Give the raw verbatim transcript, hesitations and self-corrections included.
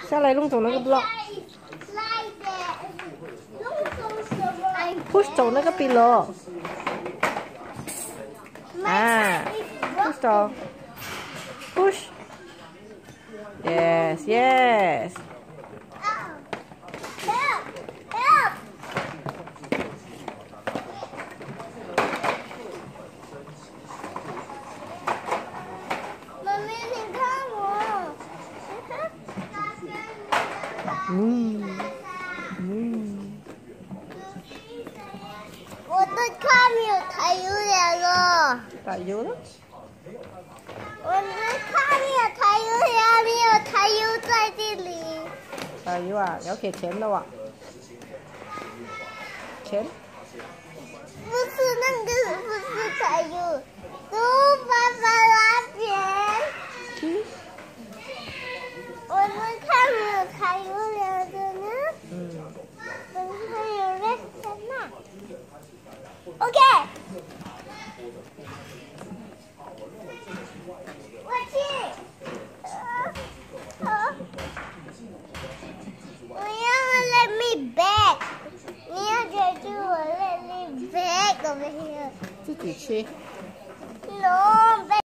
下来弄走那个 block。push 走那个 pillow。啊 ，push 走 ，push。Yes, yes. Mm. Mm. 我的卡没有抬油了咯。 抬油了？ 我的卡没有抬油了，没有抬油在这里。 抬油啊，要给钱的哇？钱？ 不是那个，不是抬油，是爸爸拿钱。 嗯。 我的卡没有抬油了的呢。 嗯。 等它有了钱呐。OK。我去。呃呃、我要 let me back。你要解决我 let me back over here。 自己吃。 No。